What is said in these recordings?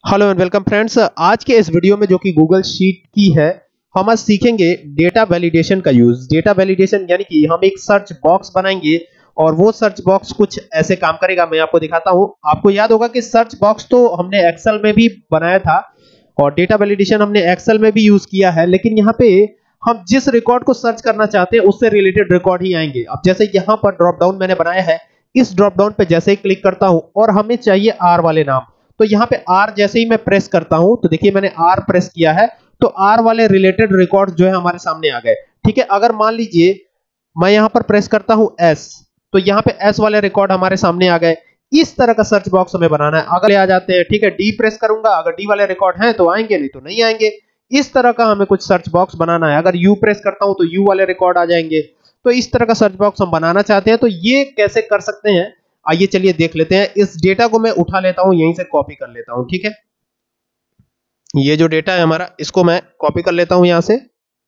Hello and welcome friends. आज के इस वीडियो में जो कि गूगल शीट की है, हम आज सीखेंगे डेटा वैलिडेशन का यूज। डेटा वैलिडेशन यानी कि हम एक सर्च बॉक्स बनाएंगे और वो सर्च बॉक्स कुछ ऐसे काम करेगा। मैं आपको दिखाता हूं। आपको याद होगा कि सर्च बॉक्स तो हमने एक्सेल में भी बनाया था और डेटा वैलिडेशन हमने एक्सेल में भी यूज किया है, लेकिन यहाँ पे हम जिस रिकॉर्ड को सर्च करना चाहते हैं उससे रिलेटेड रिकॉर्ड ही आएंगे। अब जैसे यहाँ पर ड्रॉप डाउन मैंने बनाया है, इस ड्रॉप डाउन पे जैसे ही क्लिक करता हूं और हमें चाहिए आर वाले नाम, तो यहाँ पे आर जैसे ही मैं प्रेस करता हूं तो देखिए मैंने आर प्रेस किया है तो आर वाले रिलेटेड रिकॉर्ड जो है हमारे सामने आ गए। ठीक है, अगर मान लीजिए मैं यहाँ पर प्रेस करता हूं एस, तो यहाँ पे एस वाले रिकॉर्ड हमारे सामने आ गए। इस तरह का सर्च बॉक्स हमें बनाना है। अगर आ जाते हैं, ठीक है, डी प्रेस करूंगा, अगर डी वाले रिकॉर्ड हैं तो आएंगे, नहीं तो नहीं आएंगे। इस तरह का हमें कुछ सर्च बॉक्स बनाना है। अगर यू प्रेस करता हूं तो यू वाले रिकॉर्ड आ जाएंगे। तो इस तरह का सर्च बॉक्स हम बनाना चाहते हैं, तो ये कैसे कर सकते हैं आइए चलिए देख लेते हैं। इस डेटा को मैं उठा लेता हूं, यहीं से कॉपी कर लेता हूं। ठीक है, ये जो डेटा है हमारा, इसको मैं कॉपी कर लेता हूं यहां से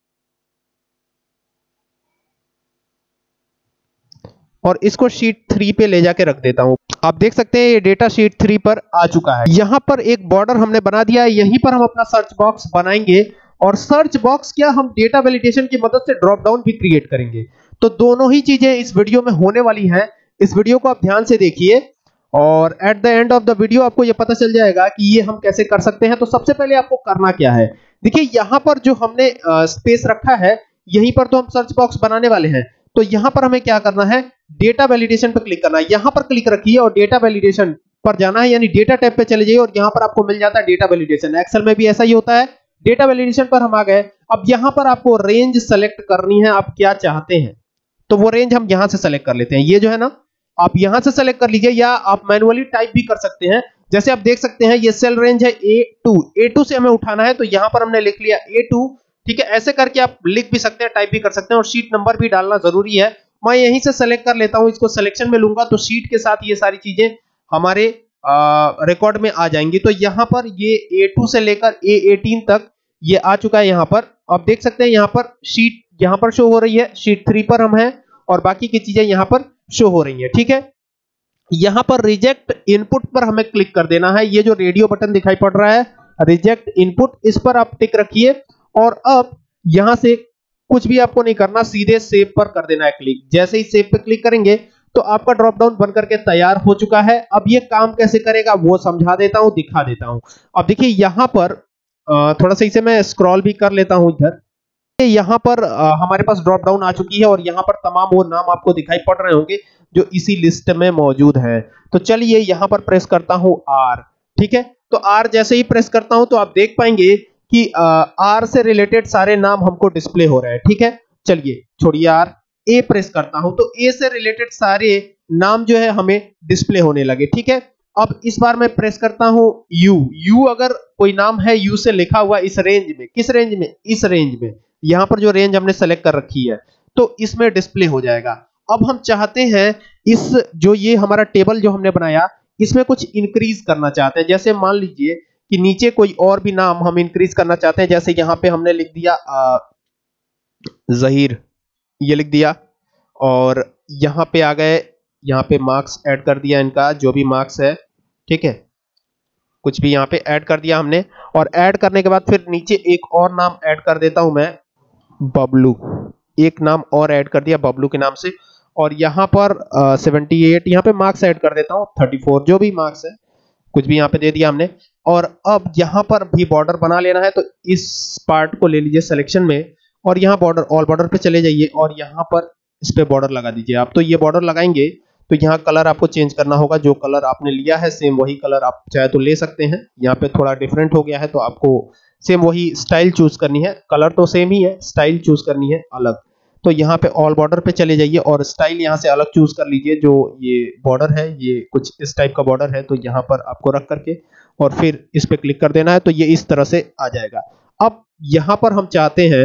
और इसको शीट 3 पे ले जाके रख देता हूं। आप देख सकते हैं ये डेटा शीट 3 पर आ चुका है। यहां पर एक बॉर्डर हमने बना दिया है, यहीं पर हम अपना सर्च बॉक्स बनाएंगे और सर्च बॉक्स क्या, हम डेटा वैलिडेशन की मदद से ड्रॉप डाउन भी क्रिएट करेंगे। तो दोनों ही चीजें इस वीडियो में होने वाली हैं। इस वीडियो को आप ध्यान से देखिए और at the end of the video आपको यह पता चल जाएगा कि ये हम कैसे कर सकते हैं। तो सबसे पहले आपको करना क्या है, देखिए यहां पर जो हमने स्पेस रखा है, यहीं पर तो हम सर्च बॉक्स बनाने वाले हैं। तो यहां पर हमें क्या करना है, डेटा वैलिडेशन पर क्लिक करना है। यहां पर क्लिक रखिए और डेटा वैलिडेशन पर जाना है, यानी डेटा टैब पे चले जाइए और यहां पर आपको मिल जाता है डेटा वैलिडेशन। एक्सेल में भी ऐसा ही होता है। डेटा वैलिडेशन पर हम आ गए। अब यहां पर आपको रेंज सेलेक्ट करनी है, आप क्या चाहते हैं, तो वो रेंज हम यहां से सेलेक्ट कर लेते हैं। ये जो है ना, आप यहां से सेलेक्ट कर लीजिए या आप मैन्युअली टाइप भी कर सकते हैं। जैसे आप देख सकते हैं ये सेल रेंज है A2 से हमें उठाना है, तो यहां पर हमने लिख लिया A2। ठीक है, ऐसे करके आप लिख भी सकते हैं, टाइप भी कर सकते हैं और शीट नंबर भी डालना जरूरी है। मैं यहीं से सेलेक्ट कर लेता हूं, इसको सिलेक्शन में लूंगा तो शीट के साथ ये सारी चीजें हमारे रिकॉर्ड में आ जाएंगी। तो यहां पर ये A2 से लेकर A18 तक ये आ चुका है। यहां पर आप देख सकते हैं, यहां पर शीट यहां पर शो हो रही है, शीट 3 पर हम हैं और बाकी की चीजें यहां पर शो हो रही है। ठीक है, यहां पर रिजेक्ट इनपुट पर हमें क्लिक कर देना है। ये जो रेडियो बटन दिखाई पड़ रहा है, रिजेक्ट इनपुट, इस पर आप टिक रखिए और अब यहां से कुछ भी आपको नहीं करना, सीधे सेव पर कर देना है क्लिक। जैसे ही सेव पे क्लिक करेंगे तो आपका ड्रॉप डाउन बनकर के तैयार हो चुका है। अब ये काम कैसे करेगा वो समझा देता हूं, दिखा देता हूं। अब देखिए यहां पर थोड़ा सा इसे मैं स्क्रॉल भी कर लेता हूं इधर। यहाँ पर हमारे पास ड्रॉप डाउन आ चुकी है और यहाँ पर तमाम वो नाम आपको दिखाई पड़ रहे होंगे जो इसी लिस्ट में मौजूद हैं। तो चलिए यहाँ पर प्रेस करता हूँ आर। ठीक है, तो आर जैसे ही प्रेस करता हूं तो आप देख पाएंगे कि आर से रिलेटेड सारे नाम हमको डिस्प्ले हो रहे हैं। ठीक है, चलिए छोड़िए आर, ए प्रेस करता हूं तो ए से रिलेटेड सारे नाम जो है हमें डिस्प्ले होने लगे। ठीक है, अब इस बार मैं प्रेस करता हूं यू अगर कोई नाम है यू से लिखा हुआ इस रेंज में, किस रेंज में, इस रेंज में, यहां पर जो रेंज हमने सेलेक्ट कर रखी है तो इसमें डिस्प्ले हो जाएगा। अब हम चाहते हैं इस जो ये हमारा टेबल जो हमने बनाया, इसमें कुछ इंक्रीज करना चाहते हैं। जैसे मान लीजिए कि नीचे कोई और भी नाम हम इंक्रीज करना चाहते हैं। जैसे यहां पे हमने लिख दिया जहीर, ये लिख दिया और यहां पे आ गए, यहां पे मार्क्स ऐड कर दिया, इनका जो भी मार्क्स है। ठीक है, कुछ भी यहां पे ऐड कर दिया हमने और ऐड करने के बाद फिर नीचे एक और नाम ऐड कर देता हूं मैं, बबलू। एक नाम और ऐड कर दिया बबलू के नाम से और यहां पर 78 यहां पे मार्क्स ऐड कर देता हूं, 34 जो भी मार्क्स है कुछ भी यहां पे दे दिया हमने। और अब यहां पर भी बॉर्डर बना लेना है, तो इस पार्ट को ले लीजिए सिलेक्शन में और यहां बॉर्डर, ऑल बॉर्डर पे चले जाइए और यहां पर इस पे बॉर्डर लगा दीजिए आप। तो ये बॉर्डर लगाएंगे तो यहाँ कलर आपको चेंज करना होगा। जो कलर आपने लिया है सेम वही कलर आप चाहे तो ले सकते हैं। यहाँ पे थोड़ा डिफरेंट हो गया है तो आपको सेम वही स्टाइल चूज करनी है। कलर तो सेम ही है, स्टाइल चूज करनी है अलग। तो यहाँ पे ऑल बॉर्डर पे चले जाइए और स्टाइल यहाँ से अलग चूज कर लीजिए। जो ये बॉर्डर है ये कुछ इस टाइप का बॉर्डर है, तो यहाँ पर आपको रख करके और फिर इस पे क्लिक कर देना है, तो ये इस तरह से आ जाएगा। अब यहाँ पर हम चाहते हैं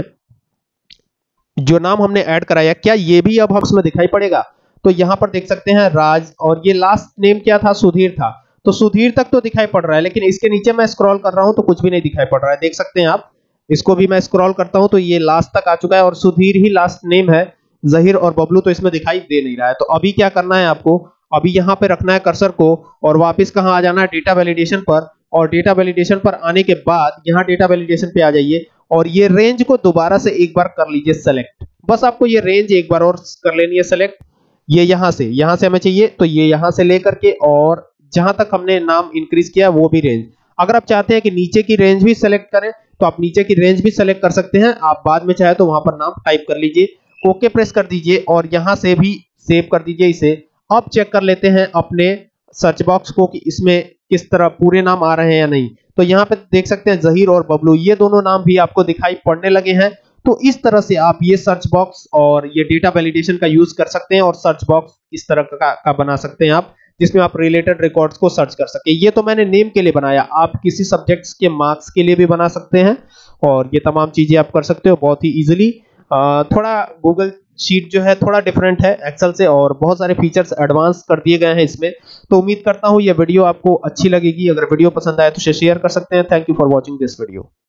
जो नाम हमने ऐड कराया, क्या ये भी अब हम इसमें दिखाई पड़ेगा? तो यहां पर देख सकते हैं राज, और ये लास्ट नेम क्या था, सुधीर था। तो सुधीर तक तो दिखाई पड़ रहा है, लेकिन इसके नीचे मैं स्क्रॉल कर रहा हूं तो कुछ भी नहीं दिखाई पड़ रहा है। देख सकते हैं आप, इसको भी मैं स्क्रॉल करता हूं तो ये लास्ट तक आ चुका है और सुधीर ही लास्ट नेम है। जहीर और बबलू तो इसमें दिखाई दे नहीं रहा है। तो अभी क्या करना है आपको, अभी यहां पे रखना है कर्सर को और वापस कहां आ जाना है, डेटा वैलिडेशन पर, और डेटा वैलिडेशन पर आने के बाद यहाँ डेटा वैलिडेशन पे आ जाइए और ये रेंज को दोबारा से एक बार कर लीजिए सेलेक्ट। बस आपको ये रेंज एक बार और कर लेनी है सेलेक्ट। ये यहाँ से हमें चाहिए तो ये यहाँ से लेकर के और जहां तक हमने नाम इंक्रीज किया वो भी रेंज। अगर आप चाहते हैं कि नीचे की रेंज भी सेलेक्ट करें तो आप नीचे की रेंज भी सेलेक्ट कर सकते हैं। आप बाद में चाहे तो वहां पर नाम टाइप कर लीजिए, ओके प्रेस कर दीजिए और यहां से भी सेव कर दीजिए इसे। अब चेक कर लेते हैं अपने सर्च बॉक्स को कि इसमें किस तरह पूरे नाम आ रहे हैं या नहीं। तो यहाँ पे देख सकते हैं जहीर और बबलू, ये दोनों नाम भी आपको दिखाई पड़ने लगे हैं। तो इस तरह से आप ये सर्च बॉक्स और ये डेटा वैलिडेशन का यूज कर सकते हैं और सर्च बॉक्स इस तरह का बना सकते हैं आप, जिसमें आप रिलेटेड रिकॉर्ड्स को सर्च कर सके। ये तो मैंने नेम के लिए बनाया, आप किसी सब्जेक्ट्स के मार्क्स के लिए भी बना सकते हैं और ये तमाम चीजें आप कर सकते हो बहुत ही इजीली। थोड़ा गूगल शीट जो है थोड़ा डिफरेंट है एक्सेल से और बहुत सारे फीचर्स एडवांस कर दिए गए हैं इसमें। तो उम्मीद करता हूं ये वीडियो आपको अच्छी लगेगी। अगर वीडियो पसंद आए तो शेयर कर सकते हैं। Thank you for watching this video.